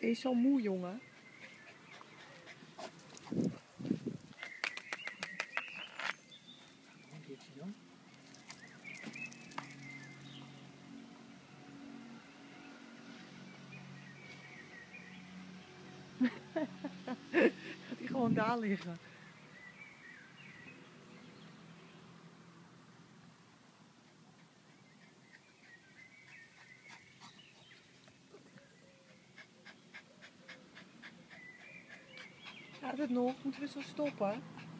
Hij is zo moe, jongen. Gaat hij gewoon daar liggen. Gaat het nog? Moeten we zo stoppen?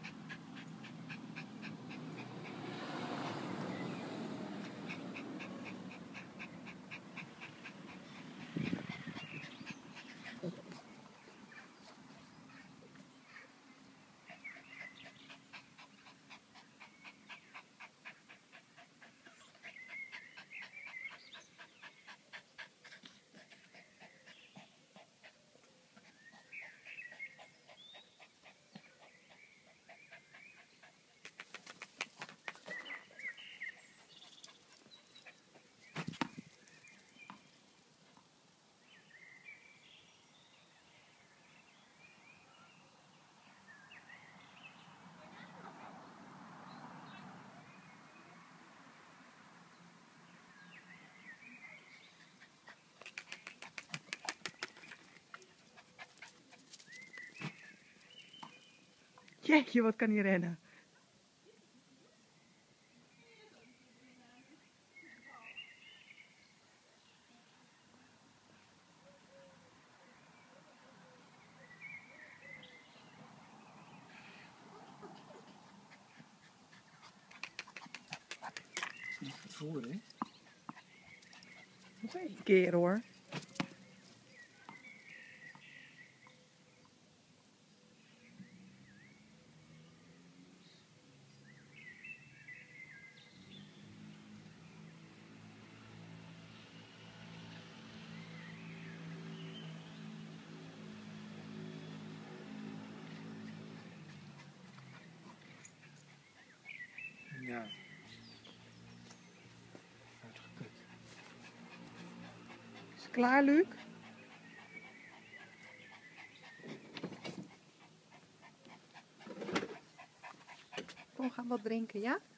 Jeetje, wat kan hij rennen? Niet voor, hè? Nog één keer hoor. Ja. Uitgekut. Is het klaar, Luc? Kom, gaan wat drinken, ja?